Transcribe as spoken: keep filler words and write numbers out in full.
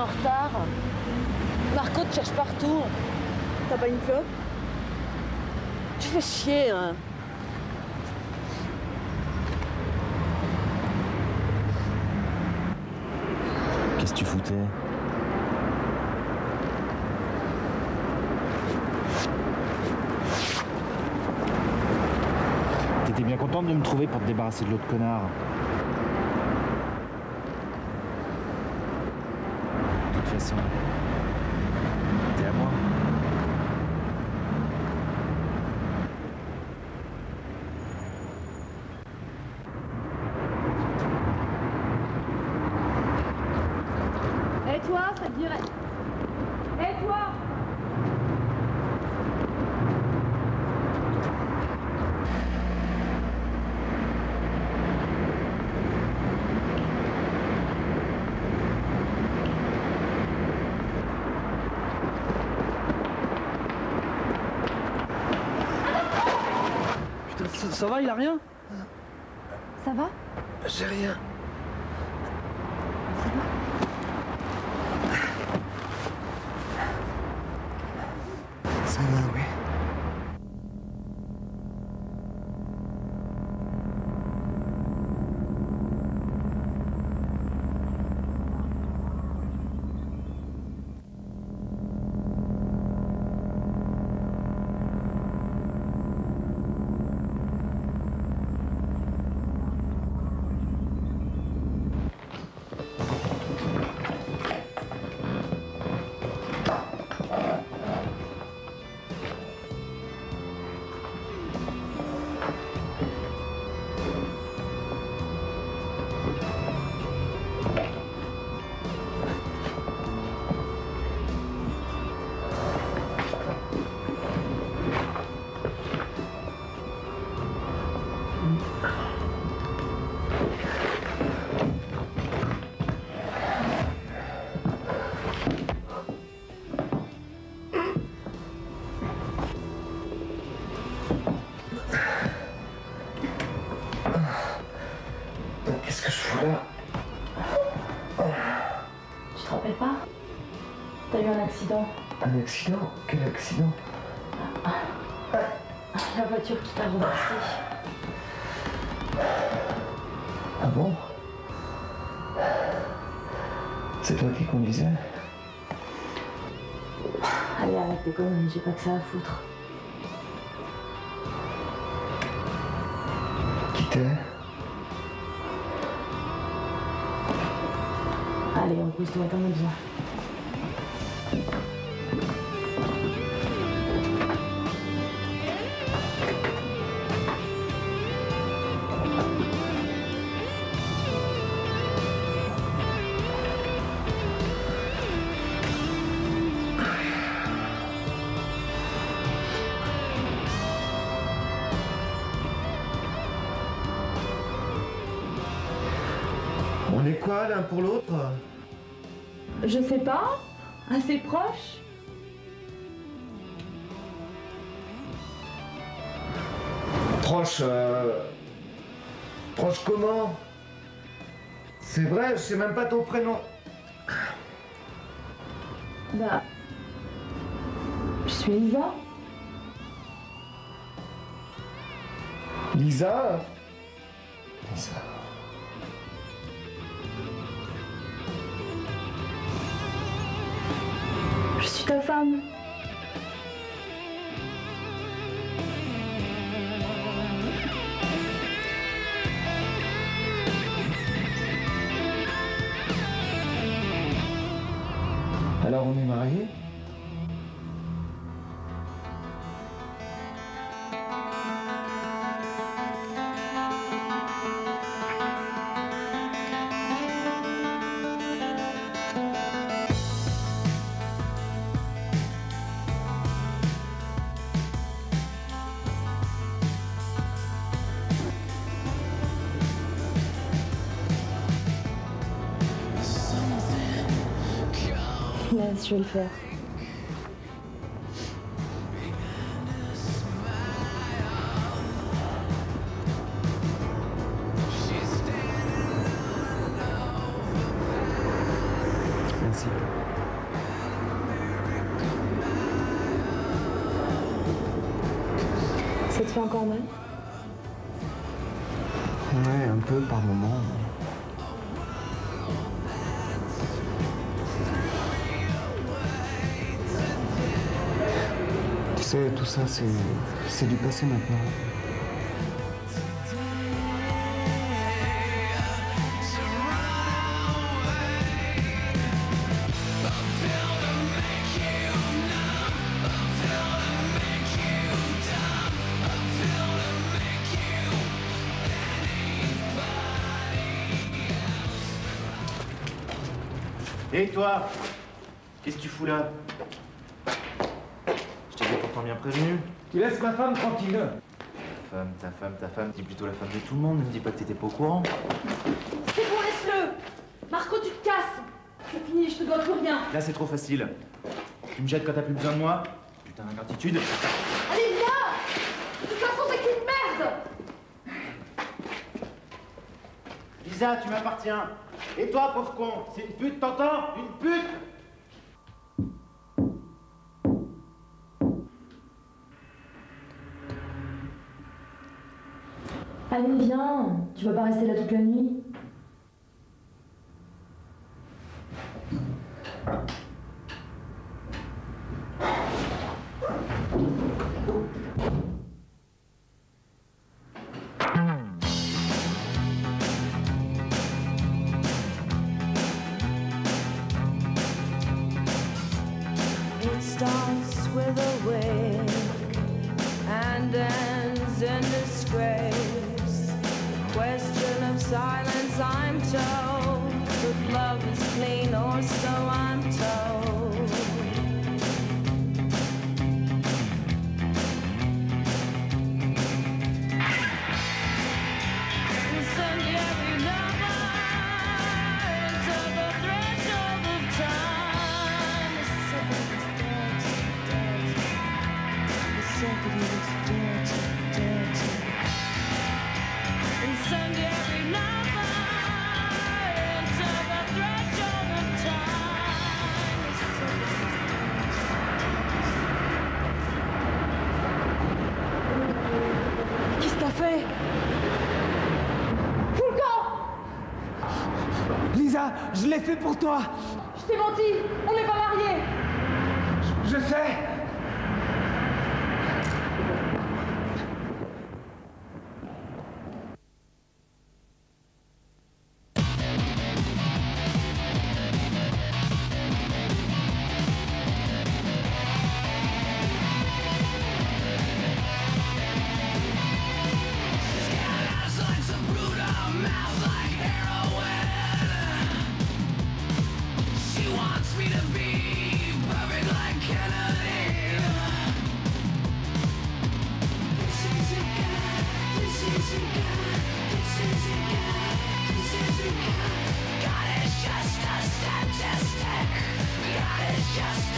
en retard. Marco te cherche partout. T'as pas une clope? Tu fais chier, hein. Qu'est-ce que tu foutais? T'étais bien contente de me trouver pour te débarrasser de l'autre connard. De toute façon, t'es à moi. Et toi, ça te dirait? Et toi? Putain, ça, ça va, il a rien? Ça va? J'ai rien. Ça va, oui. Qu'est-ce que je fous là? Tu te rappelles pas? T'as eu un accident. Un accident? Quel accident? La voiture qui t'a renversé. Ah bon? C'est toi qui conduisais? Allez, arrête tes conneries, j'ai pas que ça à foutre. Qui t'es? Allez, repose-toi, t'en as besoin. On est quoi l'un pour l'autre? Je sais pas. Assez proche. Proche, euh... Proche comment? C'est vrai, je sais même pas ton prénom. Bah... Je suis Lisa. Lisa? Lisa... Je suis ta femme. Alors on est mariés? Laisse, je vais le faire. Merci. Ça te fait encore mal? Ouais, un peu par moment. Tu sais, tout ça, c'est c'est du passé maintenant. Et toi? Qu'est-ce que tu fous là? Je t'avais pourtant bien prévenu. Tu laisses ma femme tranquille. Ta femme, ta femme, ta femme, dis plutôt la femme de tout le monde, ne me dis pas que t'étais pas au courant. C'est bon, laisse-le! Marco, tu te casses! C'est fini, je te dois plus rien. Là, c'est trop facile. Tu me jettes quand t'as plus besoin de moi? Putain d'ingratitude. Allez, viens! De toute façon, c'est qu'une merde! Lisa, tu m'appartiens. Et toi, pauvre con, c'est une pute, t'entends? Une pute! Allez, viens! Tu vas pas rester là toute la nuit? It starts with a wig and ends in disgrace. Question of silence, I'm told, but love is clean, or so I'm told. Incendiary lover, into the threshold of time. The second is dirty, dirty. The second is dirty, dirty. Incendiary lover, into the threshold of time. The second is Qu'est-ce que t'as fait? Fous le camp! Lisa, je l'ai fait pour toi. Je t'ai menti! On n'est pas mariés! Je sais. She wants me to be perfect like Kennedy. This is a guy, this is a guy, this is a guy, this is a guy. God is just a statistic. God is just